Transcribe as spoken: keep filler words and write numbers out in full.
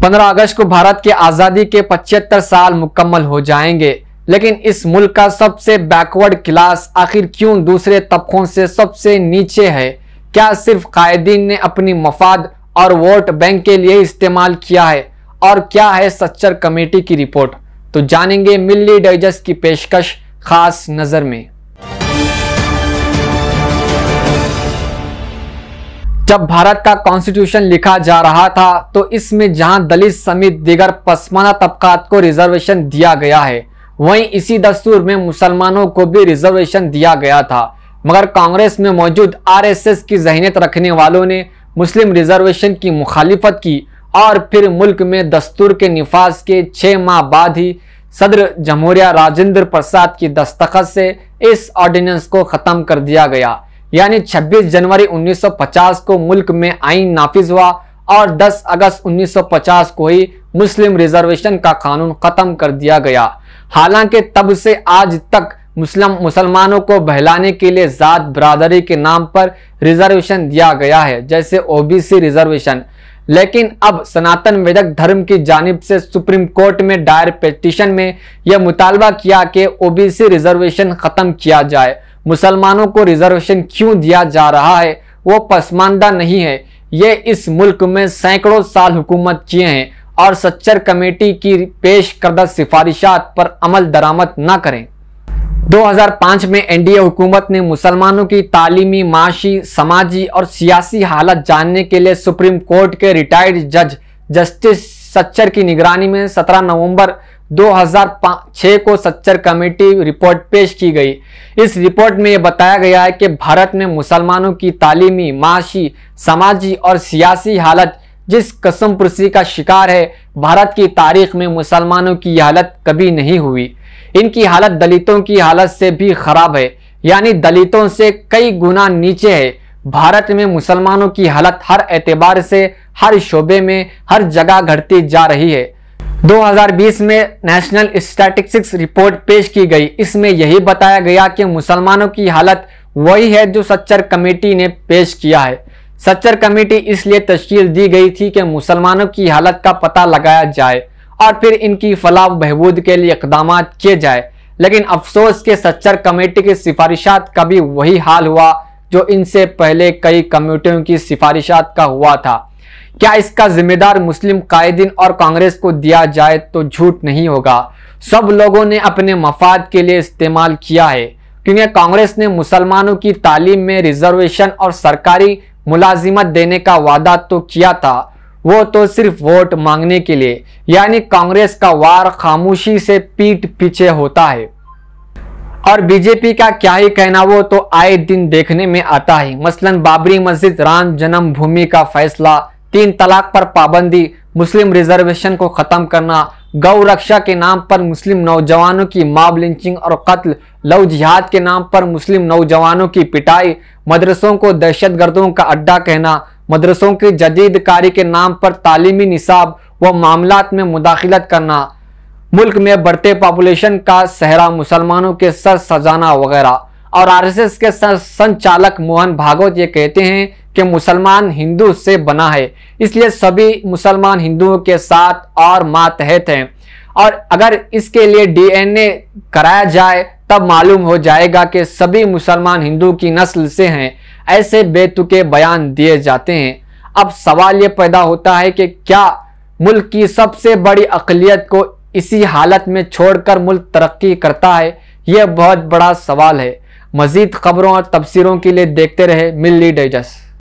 पंद्रह अगस्त को भारत की आजादी के पचहत्तर साल मुकम्मल हो जाएंगे, लेकिन इस मुल्क का सबसे बैकवर्ड क्लास आखिर क्यों दूसरे तबकों से सबसे नीचे है? क्या सिर्फ कायदीन ने अपनी मफाद और वोट बैंक के लिए इस्तेमाल किया है? और क्या है सच्चर कमेटी की रिपोर्ट? तो जानेंगे मिल्ली डाइजेस्ट की पेशकश खास नजर में। जब भारत का कॉन्स्टिट्यूशन लिखा जा रहा था तो इसमें जहां दलित समेत दीगर पसमानदा तबकात को रिजर्वेशन दिया गया है, वहीं इसी दस्तूर में मुसलमानों को भी रिजर्वेशन दिया गया था। मगर कांग्रेस में मौजूद आरएसएस की ज़हनियत रखने वालों ने मुस्लिम रिजर्वेशन की मुखालिफत की और फिर मुल्क में दस्तूर के निफाज के छः माह बाद ही सदर जमहूरिया राजेंद्र प्रसाद की दस्तखत से इस ऑर्डिनेंस को ख़त्म कर दिया गया। यानी छब्बीस जनवरी उन्नीस सौ पचास को मुल्क में आईन नाफिज हुआ और दस अगस्त उन्नीस सौ पचास को ही मुस्लिम रिजर्वेशन का कानून खत्म कर दिया गया। हालांकि तब से आज तक मुस्लिम मुसलमानों को बहलाने के लिए जात बरादरी के नाम पर रिजर्वेशन दिया गया है, जैसे ओबीसी रिजर्वेशन। लेकिन अब सनातन वैदिक धर्म की जानिब से सुप्रीम कोर्ट में दायर पिटीशन में यह मुतालबा किया कि ओबीसी रिजर्वेशन खत्म किया जाए। मुसलमानों को रिजर्वेशन क्यों दिया जा रहा है? वो पसमानदा नहीं है, ये इस मुल्क में सैकड़ों साल हुकूमत किए हैं और सच्चर कमेटी की पेश करदा सिफारिशात पर अमल दरामद न करें। दो हज़ार पाँच में एनडीए हुकूमत ने मुसलमानों की तालीमी, माशी, समाजी और सियासी हालत जानने के लिए सुप्रीम कोर्ट के रिटायर्ड जज जस्टिस सच्चर की निगरानी में सत्रह नवंबर दो हज़ार छह को सच्चर कमेटी रिपोर्ट पेश की गई। इस रिपोर्ट में यह बताया गया है कि भारत में मुसलमानों की तालीमी, माशी, समाजी और सियासी हालत जिस कसमपुरसी का शिकार है, भारत की तारीख में मुसलमानों की हालत कभी नहीं हुई। इनकी हालत दलितों की हालत से भी खराब है, यानी दलितों से कई गुना नीचे है। भारत में मुसलमानों की हालत हर एतबार से हर शोबे में हर जगह घटती जा रही है। दो हज़ार बीस में नेशनल स्टैटिस्टिक्स रिपोर्ट पेश की गई। इसमें यही बताया गया कि मुसलमानों की हालत वही है जो सच्चर कमेटी ने पेश किया है। सच्चर कमेटी इसलिए तश्कील दी गई थी कि मुसलमानों की हालत का पता लगाया जाए और फिर इनकी फलाह बहबूद के लिए इक़दाम किए जाए। लेकिन अफसोस के सच्चर कमेटी की सिफारिशात का भी वही हाल हुआ जो इनसे पहले कई कमेटियों की सिफारिशात का हुआ था। क्या इसका जिम्मेदार मुस्लिम कायदीन और कांग्रेस को दिया जाए तो झूठ नहीं होगा। सब लोगों ने अपने मफाद के लिए इस्तेमाल किया है, क्योंकि कांग्रेस ने मुसलमानों की तालीम में रिजर्वेशन और सरकारी मुलाजिमत देने का वादा तो किया था, वो तो सिर्फ वोट मांगने के लिए। यानी कांग्रेस का वार खामोशी से पीठ पीछे होता है। और बीजेपी का क्या ही कहना, वो तो आए दिन देखने में आता है। मसलन बाबरी मस्जिद, राम जन्मभूमि का फैसला, तीन तलाक पर पाबंदी, मुस्लिम रिजर्वेशन को खत्म करना, गौ रक्षा के नाम पर मुस्लिम नौजवानों की मॉब लिंचिंग और कत्ल, लव जिहाद के नाम पर मुस्लिम नौजवानों की पिटाई, मदरसों को दहशतगर्दों का अड्डा कहना, मदरसों की जदीद कारी के नाम पर तालीमी निसाब व मामलात में मुदाखिलत करना, मुल्क में बढ़ते पॉपुलेशन का सहरा मुसलमानों के सर सजाना वगैरह। और आरएसएस के संचालक मोहन भागवत ये कहते हैं कि मुसलमान हिंदू से बना है, इसलिए सभी मुसलमान हिंदुओं के साथ और मातहत हैं। और अगर इसके लिए डीएनए कराया जाए तब मालूम हो जाएगा कि सभी मुसलमान हिंदू की नस्ल से हैं। ऐसे बेतुके बयान दिए जाते हैं। अब सवाल ये पैदा होता है कि क्या मुल्क की सबसे बड़ी अक़लियत को इसी हालत में छोड़कर मुल्क तरक्की करता है? यह बहुत बड़ा सवाल है। मजीद खबरों और तफसीरों के लिए देखते रहे मिल्ली डाइजेस्ट।